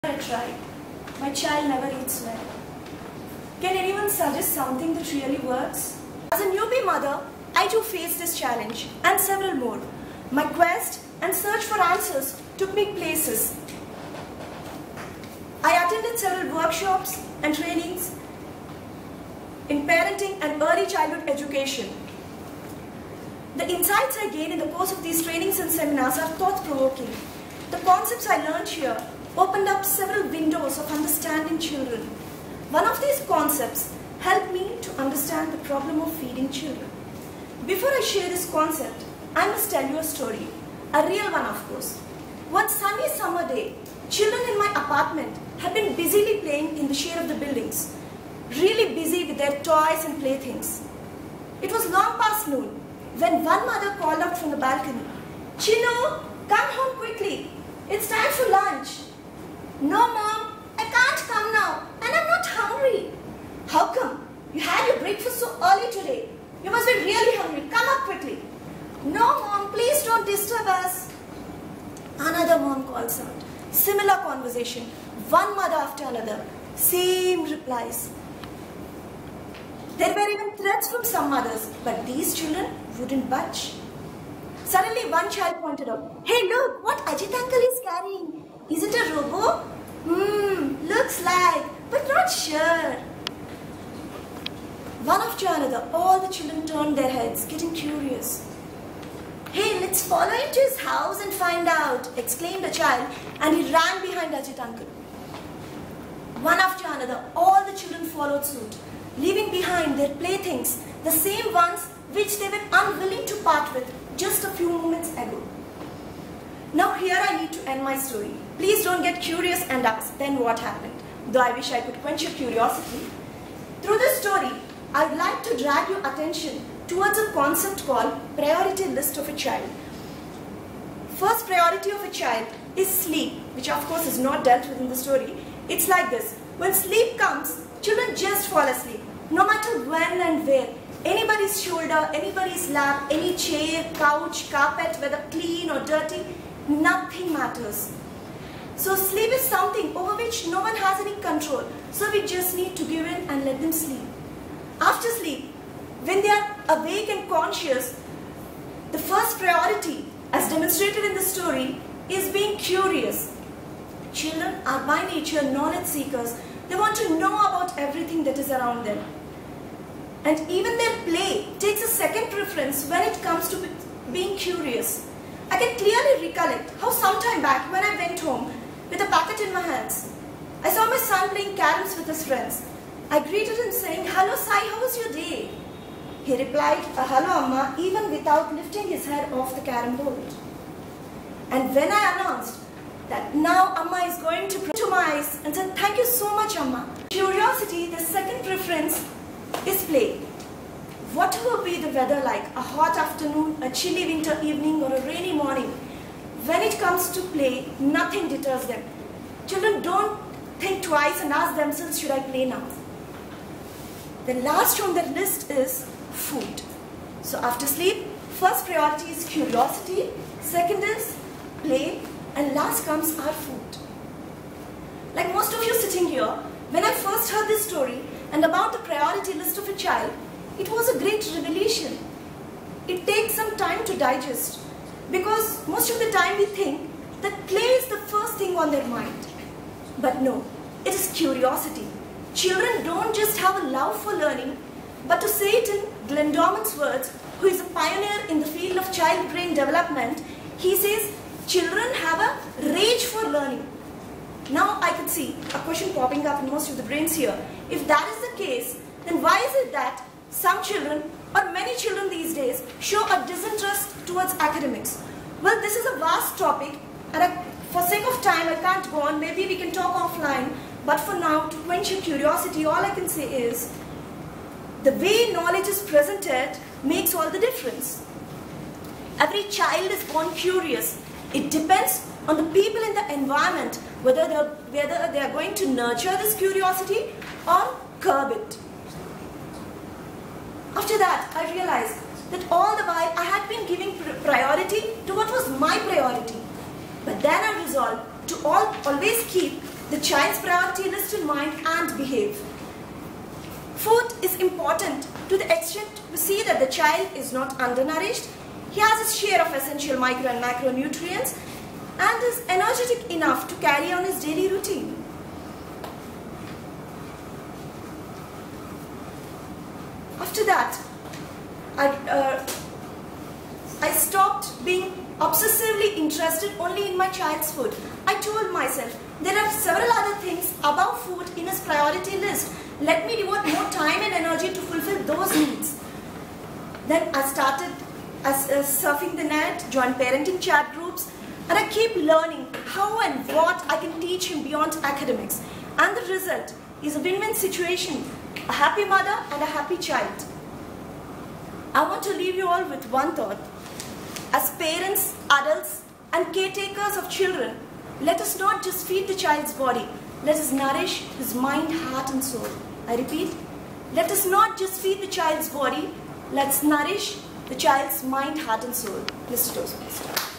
I try. My child never eats well. Can anyone suggest something that really works? As a newbie mother, I too faced this challenge and several more. My quest and search for answers took me places. I attended several workshops and trainings in parenting and early childhood education. The insights I gained in the course of these trainings and seminars are thought-provoking. The concepts I learned here opened up several windows of understanding children. One of these concepts helped me to understand the problem of feeding children. Before I share this concept, I must tell you a story, a real one of course. One sunny summer day, children in my apartment had been busily playing in the shade of the buildings, really busy with their toys and playthings. It was long past noon when one mother called out from the balcony, "Chinu, come home quickly. It's time for lunch." "No, Mom, I can't come now and I'm not hungry." "How come? You had your breakfast so early today. You must be really hungry. Come up quickly." "No, Mom, please don't disturb us." Another mom calls out. Similar conversation. One mother after another. Same replies. There were even threats from some mothers, but these children wouldn't budge. Suddenly one child pointed out, "Hey, look what Ajit uncle is carrying. Is it a robo?" Looks like, but not sure." One after another, all the children turned their heads, getting curious. "Hey, let's follow into his house and find out," exclaimed a child, and he ran behind Ajit uncle. One after another, all the children followed suit, leaving behind their playthings, the same ones which they were unwilling to part with just a few moments ago. Now here I need to end my story. Please don't get curious and ask, then what happened? Though I wish I could quench your curiosity. Through this story, I would like to drag your attention towards a concept called priority list of a child. First priority of a child is sleep, which of course is not dealt with in the story. It's like this. When sleep comes, children just fall asleep, no matter when and where. Anybody's shoulder, anybody's lap, any chair, couch, carpet, whether clean or dirty, nothing matters. So sleep is something over which no one has any control. So we just need to give in and let them sleep. After sleep, when they are awake and conscious, the first priority, as demonstrated in the story, is being curious. Children are by nature knowledge seekers. They want to know about everything that is around them. And even their play takes a second preference when it comes to being curious. I can clearly recollect how some time back when I went home with a packet in my hands, I saw my son playing caroms with his friends. I greeted him saying, "Hello Sai, how was your day?" He replied, "Hello Amma," even without lifting his head off the carom board. And when I announced that now Amma is going to my eyes and said, "Thank you so much Amma." Curiosity, the second preference, is play. Whatever be the weather like, a hot afternoon, a chilly winter evening or a rainy morning, when it comes to play, nothing deters them. Children don't think twice and ask themselves, "Should I play now?" The last on their list is food. So after sleep, first priority is curiosity, second is play, and last comes our food. Like most of you sitting here, when I first heard this story and about the priority list of a child, it was a great revelation. It takes some time to digest because most of the time we think that play is the first thing on their mind. But no, it is curiosity. Children don't just have a love for learning, but to say it in Glendorman's words, who is a pioneer in the field of child brain development, he says, children have a rage for learning. Now I could see a question popping up in most of the brains here. If that is the case, then why is it that some children or many children these days show a disinterest towards academics? Well, this is a vast topic and for sake of time I can't go on. Maybe we can talk offline, but for now, to quench your curiosity, all I can say is the way knowledge is presented makes all the difference. Every child is born curious. It depends on the people in the environment whether they are going to nurture this curiosity or curb it. After that, I realized that all the while I had been giving priority to what was my priority. But then I resolved to always keep the child's priority list in mind and behave. Food is important to the extent we see that the child is not undernourished, he has his share of essential micro and macronutrients, and is energetic enough to carry on his daily routine. After that, I stopped being obsessively interested only in my child's food. I told myself, there are several other things above food in his priority list. Let me devote more time and energy to fulfill those needs. Then I started surfing the net, joined parenting chat groups, and I keep learning how and what I can teach him beyond academics. And the result is a win-win situation, a happy mother and a happy child. I want to leave you all with one thought. As parents, adults, and caretakers of children, let us not just feed the child's body, let us nourish his mind, heart, and soul. I repeat, let us not just feed the child's body, let's nourish the child's mind, heart, and soul. Mr. Toastmaster.